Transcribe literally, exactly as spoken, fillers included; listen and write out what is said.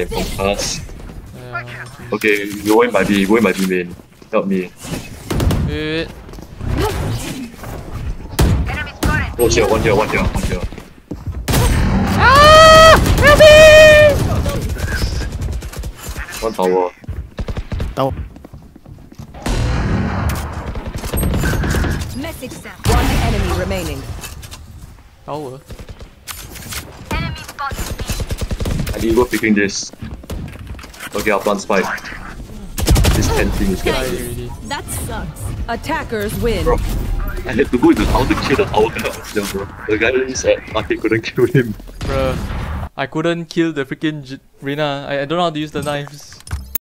time from us. Yeah. Okay, you go in my B, go in my B main. Help me. Wait, wait. Oh, here, one here, one here, one here. Ah! Help me! One tower. Tower. Message sent. One enemy remaining. Tower. I need to go picking this. Okay, I'll plant spike. This ten thing is Die getting me. already. That sucks. Attackers win. Bro, I had to go into tower to kill the tower guy, bro. The guy really said I couldn't kill him. Bruh. I couldn't kill the freaking J Reyna. I, I don't know how to use the knives.